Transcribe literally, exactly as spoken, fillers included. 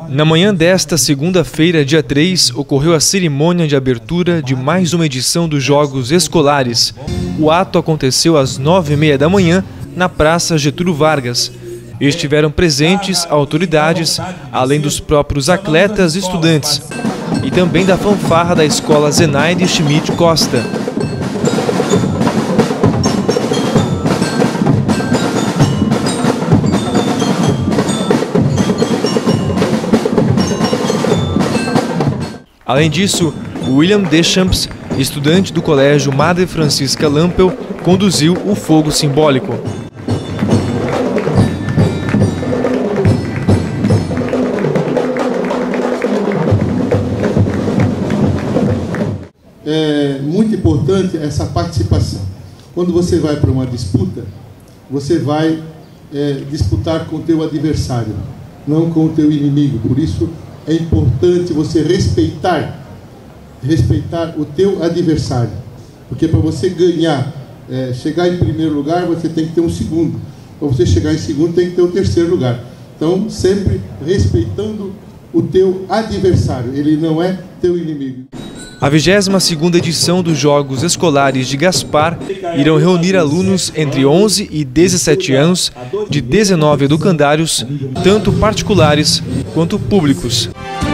Na manhã desta segunda-feira, dia três, ocorreu a cerimônia de abertura de mais uma edição dos Jogos Escolares. O ato aconteceu às nove e meia da manhã na Praça Getúlio Vargas. Estiveram presentes autoridades, além dos próprios atletas e estudantes, e também da fanfarra da Escola Zenaide Schmidt Costa. Além disso, William Deschamps, estudante do Colégio Madre Francisca Lampel, conduziu o fogo simbólico. É muito importante essa participação. Quando você vai para uma disputa, você vai é, disputar com o teu adversário, não com o teu inimigo. Por isso é importante você respeitar, respeitar o teu adversário. Porque para você ganhar, é, chegar em primeiro lugar, você tem que ter um segundo. Para você chegar em segundo, tem que ter um terceiro lugar. Então, sempre respeitando o teu adversário. Ele não é teu inimigo. A vigésima segunda edição dos Jogos Escolares de Gaspar irão reunir alunos entre onze e dezessete anos de dezenove educandários, tanto particulares quanto públicos.